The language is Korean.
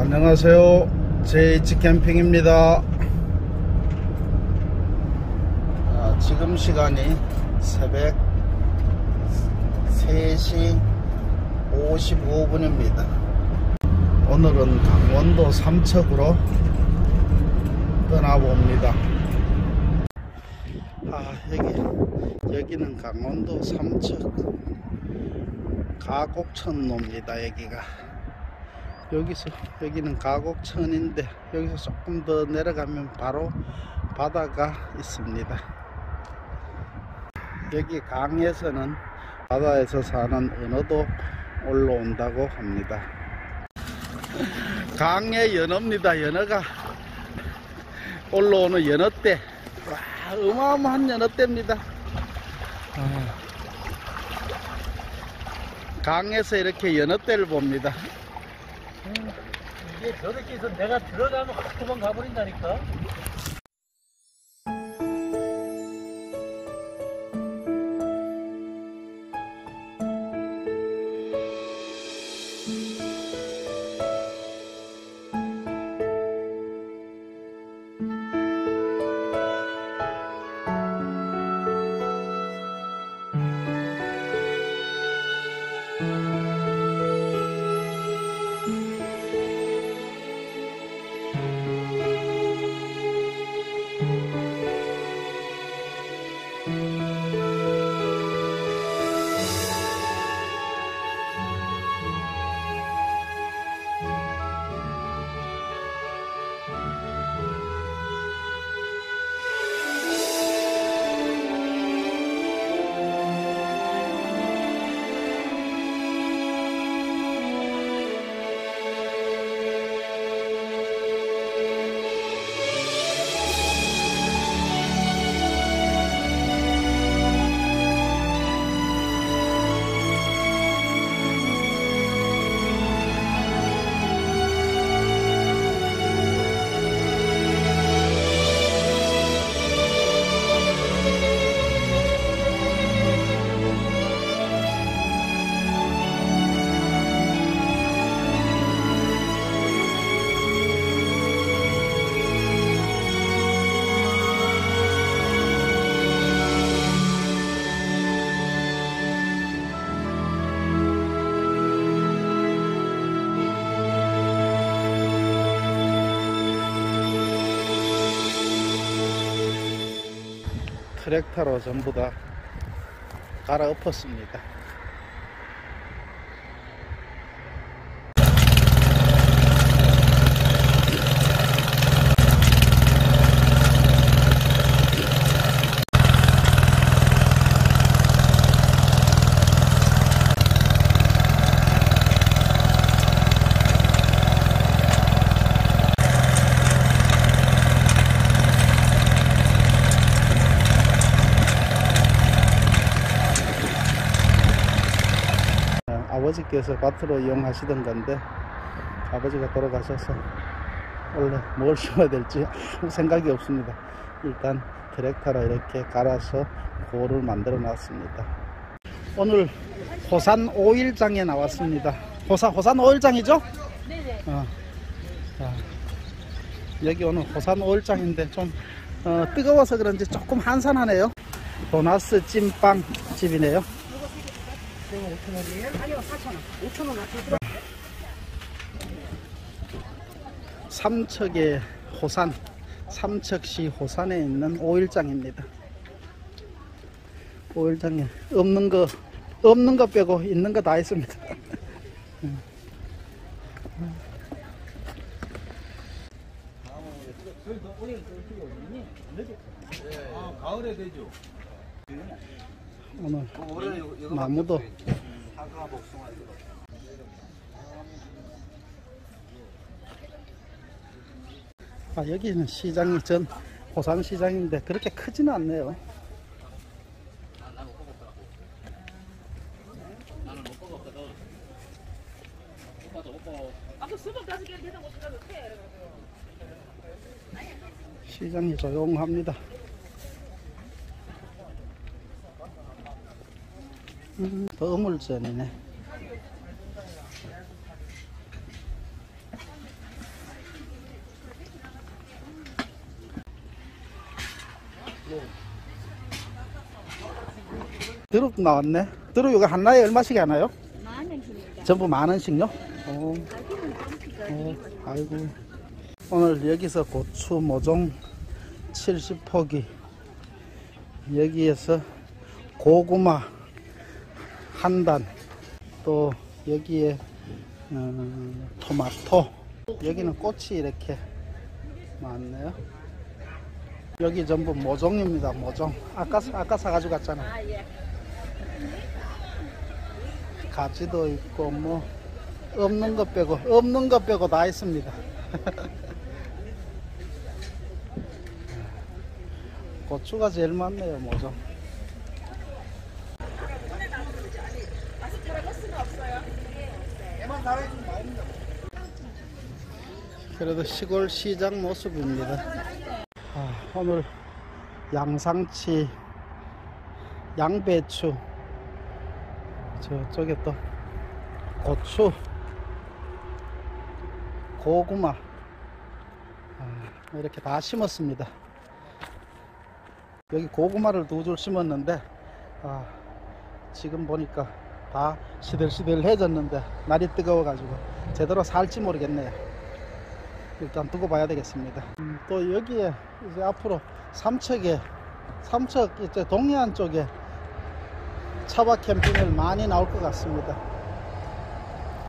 안녕하세요, JH 캠핑입니다. 지금 시간이 새벽 3시 55분입니다 오늘은 강원도 삼척으로 떠나봅니다. 여기는 강원도 삼척 가곡천로입니다. 여기는 가곡천인데 여기서 조금 더 내려가면 바로 바다가 있습니다. 여기 강에서는 바다에서 사는 은어도 올라온다고 합니다. 강의 연어입니다. 연어가 올라오는 연어떼. 와, 어마어마한 연어떼입니다. 강에서 이렇게 연어떼를 봅니다. 이게 저렇게 해서 내가 들어가면 그만 가버린다니까. 트랙터로 전부 다 갈아엎었습니다. 아버지께서 밭으로 이용하시던 건데 아버지가 돌아가셔서 원래 뭘 심어야 될지 아무 생각이 없습니다. 일단 트랙터로 이렇게 갈아서 고를 만들어 놨습니다. 오늘 호산 오일장에 나왔습니다. 호산 오일장이죠? 네네. 여기 오늘 호산 오일장인데 좀 뜨거워서 그런지 조금 한산하네요. 도나스 찐빵 집이네요. 5,000원이에요? 아니요, 4,000원. 5,000원 맞죠? 삼척의 호산, 삼척시 호산에 있는 오일장입니다. 오일장에 없는 거 빼고 있는 거 다 있습니다. 가을에 되죠. 오늘 나무도 여기는 시장이 전 호산시장인데 그렇게 크지는 않네요. 시장이 조용합니다. 어물전이네. 드롭도 나왔네. 드롭 이거 하나에 얼마씩 하나요? 10,000원입니다. 전부 10,000원씩요? 가격은 좀 비싸요. 아이고. 오늘 여기서 고추 모종 70포기, 여기에서 고구마 한 단, 또 여기에 토마토, 여기는 꽃이 이렇게 많네요. 여기 전부 모종입니다. 모종. 아까 사가지고 갔잖아. 아, 예. 가지도 있고 뭐 없는 것 빼고 다 있습니다. 고추가 제일 많네요. 모종. 그래도 시골 시장 모습입니다. 오늘 양상치, 양배추, 저쪽에 또 고추, 고구마, 이렇게 다 심었습니다. 여기 고구마를 2줄 심었는데 지금 보니까 다 시들시들해졌는데 날이 뜨거워 가지고 제대로 살지 모르겠네요. 일단 두고 봐야 되겠습니다. 또 여기에 이제 앞으로 삼척 이제 동해안 쪽에 차박 캠핑을 많이 나올 것 같습니다.